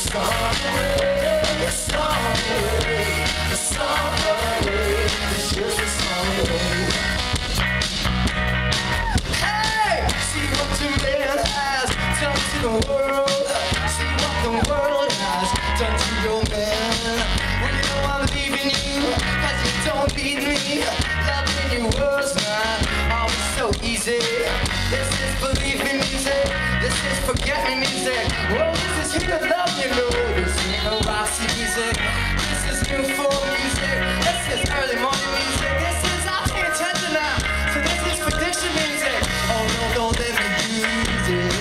The world, see what the world has done to your man. Well, you know I'm leaving you, cause you don't need me. Loving you was not always so easy. This is believing music, this is forget me music. Well, this is here to love you, know. This ain't no Roxy music. This is new fall music. This is early morning music. This is I'll pay attention now. So this is prediction music. Oh no, don't let me use it.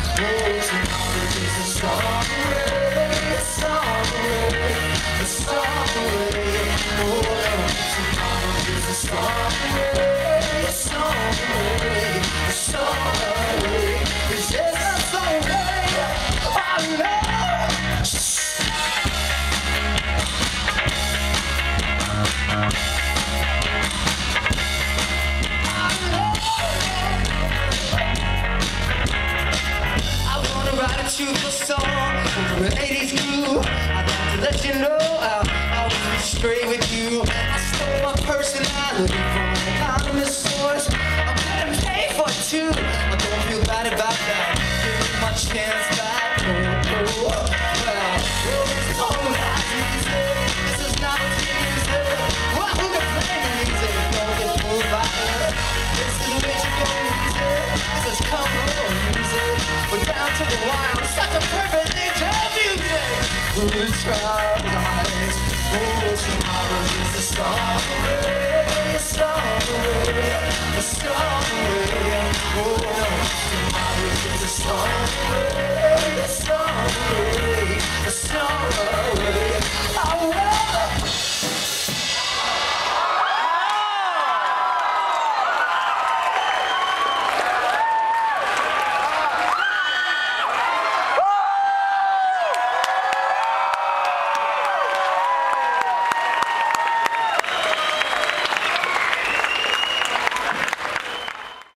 To the song from the 80s crew, I got to let you know I was straight with you. I stole my personality from an anonymous source. I'm gonna pay for it too. I don't feel bad about that. Give me my chance back. Oh, well, this is organized music. This is not music. Well, who can play the music? Don't get fooled by it. This is where you go music. This is come on music. We're down to the wire. Such a perfect thing to music. We'll try eyes. Oh, tomorrow is the star away, the star away, the star away. Oh no, tomorrow is the star away.